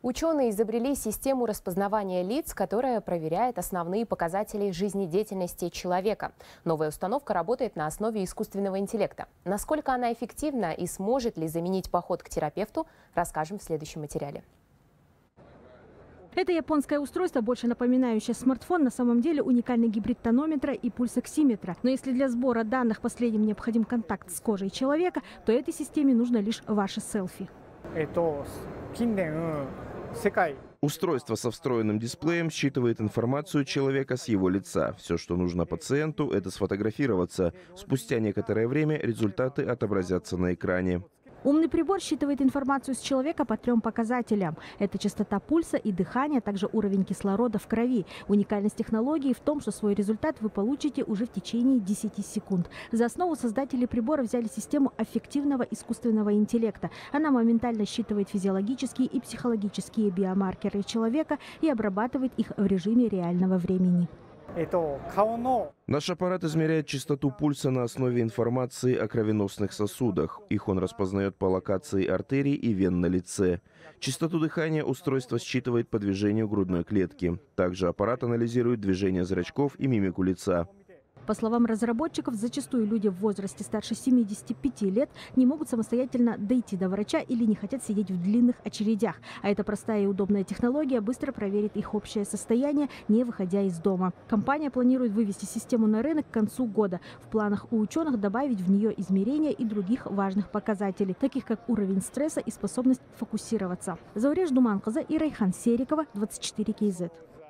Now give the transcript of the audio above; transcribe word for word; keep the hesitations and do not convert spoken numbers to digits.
Ученые изобрели систему распознавания лиц, которая проверяет основные показатели жизнедеятельности человека. Новая установка работает на основе искусственного интеллекта. Насколько она эффективна и сможет ли заменить поход к терапевту, расскажем в следующем материале. Это японское устройство, больше напоминающее смартфон, на самом деле уникальный гибрид тонометра и пульсоксиметра. Но если для сбора данных последним необходим контакт с кожей человека, то этой системе нужно лишь ваше селфи. Устройство со встроенным дисплеем считывает информацию человека с его лица. Все, что нужно пациенту, это сфотографироваться. Спустя некоторое время результаты отобразятся на экране. Умный прибор считывает информацию с человека по трем показателям. Это частота пульса и дыхания, а также уровень кислорода в крови. Уникальность технологии в том, что свой результат вы получите уже в течение десяти секунд. За основу создатели прибора взяли систему аффективного искусственного интеллекта. Она моментально считывает физиологические и психологические биомаркеры человека и обрабатывает их в режиме реального времени. Наш аппарат измеряет частоту пульса на основе информации о кровеносных сосудах. Их он распознает по локации артерий и вен на лице. Частоту дыхания устройство считывает по движению грудной клетки. Также аппарат анализирует движение зрачков и мимику лица. По словам разработчиков, зачастую люди в возрасте старше семидесяти пяти лет не могут самостоятельно дойти до врача или не хотят сидеть в длинных очередях. А эта простая и удобная технология быстро проверит их общее состояние, не выходя из дома. Компания планирует вывести систему на рынок к концу года. В планах у ученых добавить в нее измерения и других важных показателей, таких как уровень стресса и способность фокусироваться. Зауреш Думанкызы и Райхан Серикова, двадцать четыре кей зет.